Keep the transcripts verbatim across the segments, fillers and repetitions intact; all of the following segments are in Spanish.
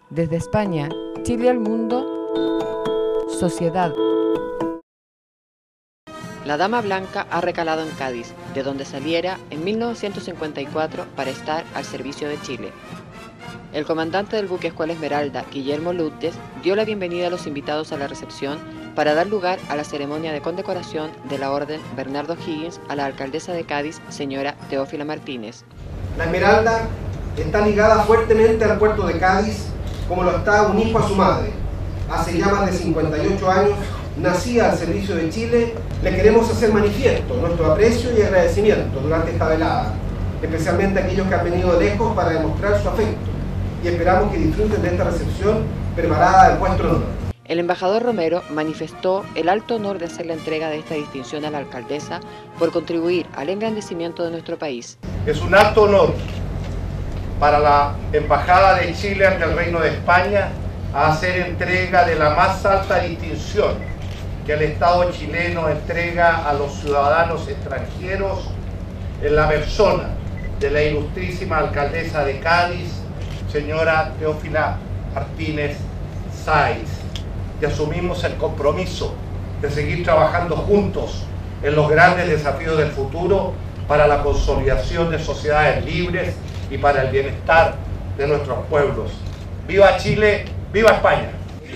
Desde España, Chile al mundo, Sociedad. La Dama Blanca ha recalado en Cádiz, de donde saliera en mil novecientos cincuenta y cuatro para estar al servicio de Chile. El comandante del buque Escuela Esmeralda, Guillermo Lutes, dio la bienvenida a los invitados a la recepción para dar lugar a la ceremonia de condecoración de la Orden Bernardo O'Higgins a la alcaldesa de Cádiz, señora Teófila Martínez. La Esmeralda está ligada fuertemente al puerto de Cádiz, como lo está un hijo a su madre. Hace ya más de cincuenta y ocho años, nacida al servicio de Chile. Le queremos hacer manifiesto nuestro aprecio y agradecimiento durante esta velada, especialmente a aquellos que han venido de lejos para demostrar su afecto, y esperamos que disfruten de esta recepción preparada en vuestro honor. El embajador Romero manifestó el alto honor de hacer la entrega de esta distinción a la alcaldesa por contribuir al engrandecimiento de nuestro país. Es un alto honor para la Embajada de Chile ante el Reino de España a hacer entrega de la más alta distinción que el Estado chileno entrega a los ciudadanos extranjeros en la persona de la ilustrísima alcaldesa de Cádiz, señora Teófila Martínez Sáiz, y asumimos el compromiso de seguir trabajando juntos en los grandes desafíos del futuro para la consolidación de sociedades libres y para el bienestar de nuestros pueblos. ¡Viva Chile! ¡Viva España!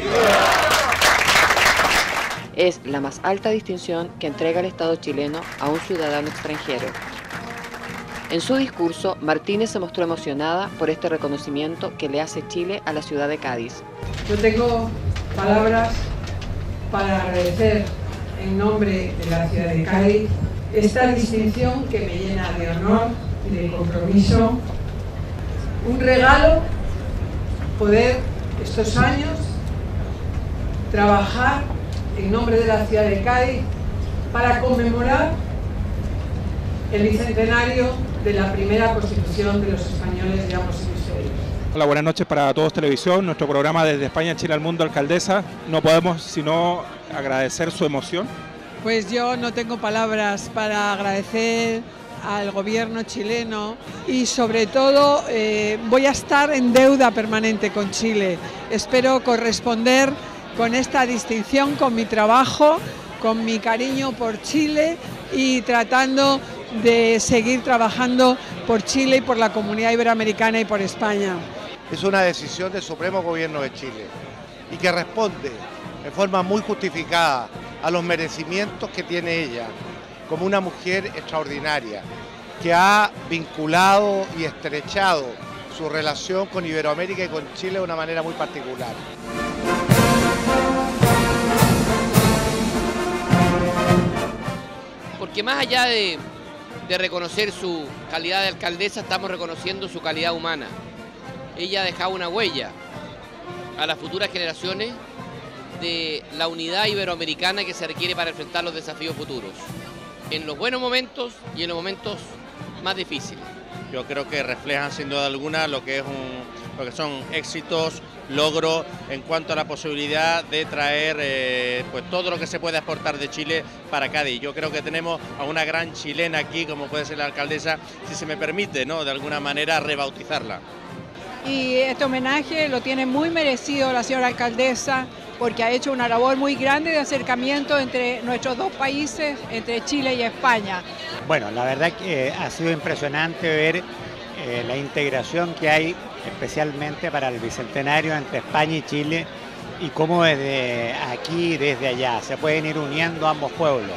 Es la más alta distinción que entrega el Estado chileno a un ciudadano extranjero. En su discurso, Martínez se mostró emocionada por este reconocimiento que le hace Chile a la ciudad de Cádiz. Yo tengo palabras para agradecer en nombre de la ciudad de Cádiz esta distinción que me llena de honor y de compromiso. Un regalo poder estos años trabajar en nombre de la ciudad de Cádiz para conmemorar el bicentenario de la primera Constitución de los españoles de ambos hemisferios. Hola, buenas noches para todos Televisión, nuestro programa Desde España, Chile al mundo, alcaldesa. No podemos sino agradecer su emoción. Pues yo no tengo palabras para agradecer al gobierno chileno y sobre todo eh, voy a estar en deuda permanente con Chile. Espero corresponder con esta distinción, con mi trabajo, con mi cariño por Chile y tratando de seguir trabajando por Chile y por la comunidad iberoamericana y por España. Es una decisión del Supremo Gobierno de Chile y que responde en forma muy justificada a los merecimientos que tiene ella como una mujer extraordinaria que ha vinculado y estrechado su relación con Iberoamérica y con Chile de una manera muy particular. Porque más allá de, de reconocer su calidad de alcaldesa, estamos reconociendo su calidad humana. Ella ha dejado una huella a las futuras generaciones de la unidad iberoamericana que se requiere para enfrentar los desafíos futuros, en los buenos momentos y en los momentos más difíciles. Yo creo que reflejan sin duda alguna lo que, es un, lo que son éxitos, logros en cuanto a la posibilidad de traer eh, pues todo lo que se puede exportar de Chile para Cádiz. Yo creo que tenemos a una gran chilena aquí, como puede ser la alcaldesa, si se me permite, ¿no?, de alguna manera rebautizarla. Y este homenaje lo tiene muy merecido la señora alcaldesa, porque ha hecho una labor muy grande de acercamiento entre nuestros dos países, entre Chile y España. Bueno, la verdad que ha sido impresionante ver eh, la integración que hay, especialmente para el bicentenario entre España y Chile, y cómo desde aquí y desde allá se pueden ir uniendo ambos pueblos.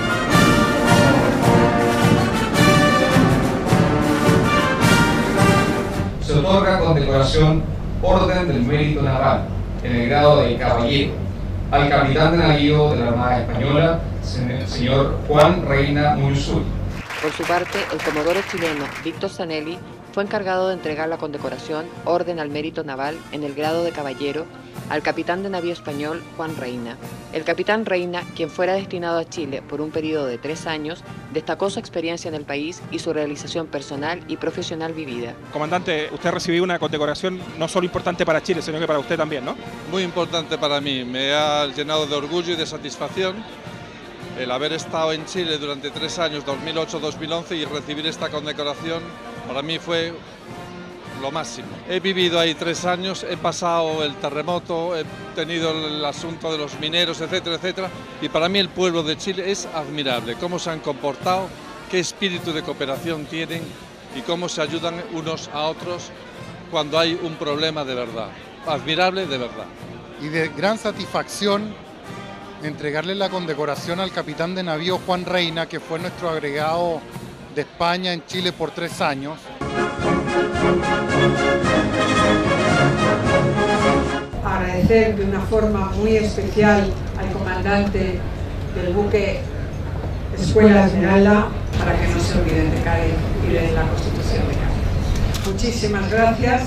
Se otorga condecoración Orden del Mérito Naval, en el grado de caballero, al capitán de navío de la Armada Española, señor Juan Reina Muyuzuri. Por su parte, el comodoro chileno Víctor Zanelli fue encargado de entregar la condecoración Orden al Mérito Naval en el grado de caballero al capitán de navío español Juan Reina. El capitán Reina, quien fuera destinado a Chile por un periodo de tres años, destacó su experiencia en el país y su realización personal y profesional vivida. Comandante, usted recibió una condecoración no solo importante para Chile, sino que para usted también, ¿no? Muy importante para mí, me ha llenado de orgullo y de satisfacción el haber estado en Chile durante tres años, dos mil ocho a dos mil once, y recibir esta condecoración para mí fue lo máximo. He vivido ahí tres años, he pasado el terremoto, he tenido el asunto de los mineros, etcétera, etcétera, y para mí el pueblo de Chile es admirable, cómo se han comportado, qué espíritu de cooperación tienen y cómo se ayudan unos a otros cuando hay un problema de verdad. Admirable de verdad. Y de gran satisfacción entregarle la condecoración al capitán de navío Juan Reina, que fue nuestro agregado de España en Chile por tres años. Agradecer de una forma muy especial al comandante del buque Escuela Esmeralda, para que no se olviden de Cádiz y de la Constitución de Cádiz. Muchísimas gracias.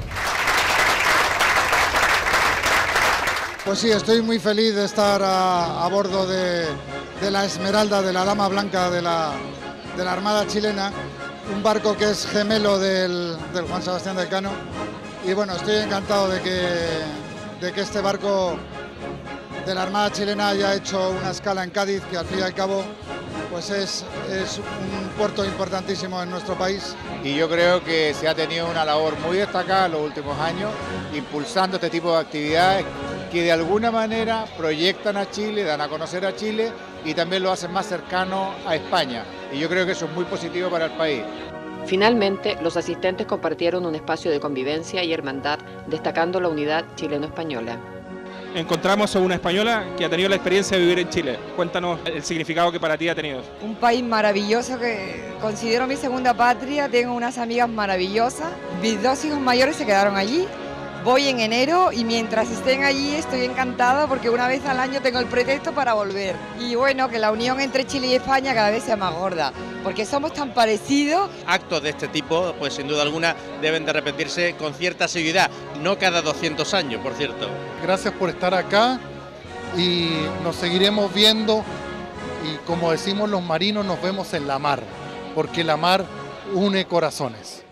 Pues sí, estoy muy feliz de estar a, a bordo de, de la Esmeralda, de la Dama Blanca de la, de la Armada chilena, un barco que es gemelo del, del Juan Sebastián de Elcano. Y bueno, estoy encantado de que, de que este barco de la Armada chilena haya hecho una escala en Cádiz, que al fin y al cabo pues es, es un puerto importantísimo en nuestro país. Y yo creo que se ha tenido una labor muy destacada en los últimos años, impulsando este tipo de actividades que de alguna manera proyectan a Chile, dan a conocer a Chile y también lo hacen más cercano a España. Y yo creo que eso es muy positivo para el país. Finalmente, los asistentes compartieron un espacio de convivencia y hermandad, destacando la unidad chileno-española. Encontramos a una española que ha tenido la experiencia de vivir en Chile. Cuéntanos el significado que para ti ha tenido. Un país maravilloso que considero mi segunda patria, tengo unas amigas maravillosas. Mis dos hijos mayores se quedaron allí. Voy en enero y mientras estén allí estoy encantada porque una vez al año tengo el pretexto para volver. Y bueno, que la unión entre Chile y España cada vez sea más gorda, porque somos tan parecidos. Actos de este tipo, pues sin duda alguna, deben de repetirse con cierta seguridad, no cada doscientos años, por cierto. Gracias por estar acá y nos seguiremos viendo y como decimos los marinos, nos vemos en la mar, porque la mar une corazones.